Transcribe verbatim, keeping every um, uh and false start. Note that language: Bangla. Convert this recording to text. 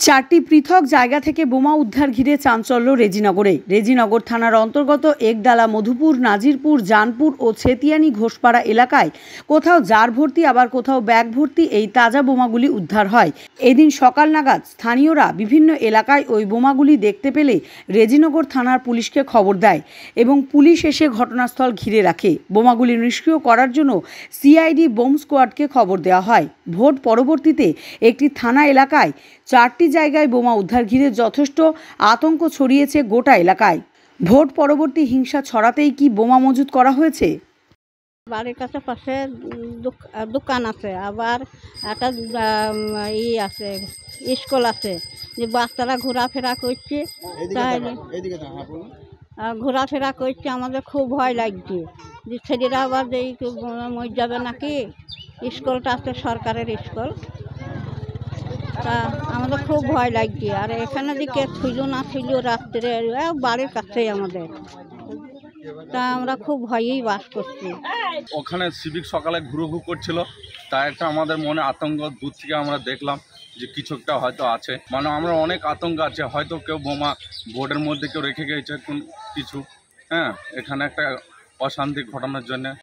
চারটি পৃথক জায়গা থেকে বোমা উদ্ধার ঘিরে চাঞ্চল্য রেজিনগরে। রেজিনগর থানার অন্তর্গত একডালা, মধুপুর, নাজিরপুর, জানপুর ও ছেতিয়ানি ঘোষপাড়া এলাকায় কোথাও জার ভর্তি আবার কোথাও ব্যাগ ভর্তি এই তাজা বোমাগুলি উদ্ধার হয়। এদিন সকাল নাগাদ স্থানীয়রা বিভিন্ন এলাকায় ওই বোমাগুলি দেখতে পেলে রেজিনগর থানার পুলিশকে খবর দেয় এবং পুলিশ এসে ঘটনাস্থল ঘিরে রাখে। বোমাগুলি নিষ্ক্রিয় করার জন্য সিআইডি বোম স্কোয়াডকে খবর দেওয়া হয়। ভোট পরবর্তীতে একটি থানা এলাকায় চারটি জায়গায় বোমা উদ্ধার ঘিরে যথেষ্ট আতঙ্ক ছড়িয়েছে গোটা এলাকায়। ভোট পরবর্তী হিংসা ছড়াতেই কি বোমা মজুত করা হয়েছে? বাড়ির কাছে পাশে দোকান আছে, আবার একটা ই আছে, স্কুল আছে, যে বাচ্চারা ঘোরাফেরা করছে, তাহলে ঘোরাফেরা করছে, আমাদের খুব ভয় লাগছে যে ছেলেরা আবার যে মরে যাবে নাকি। স্কুলটা আছে সরকারের স্কুল, তা আমাদের খুব ভয় লাগছে। আর এখানে যে কে ছিল না ছিল রাত্রে, বাড়ির কাছেই আমাদের, তা আমরা খুব ভয়েই বাস করছি। ওখানে সিভিক সকালে ঘুরঘুর করছিল, তা একটা আমাদের মনে আতঙ্ক, দূর থেকে আমরা দেখলাম যে কিছু একটা হয়তো আছে, মানে আমরা অনেক আতঙ্ক আছে, হয়তো কেউ বোমা বোর্ডের মধ্যে কেউ রেখে গেছে কোন কিছু, হ্যাঁ, এখানে একটা অশান্তি ঘটানোর জন্য।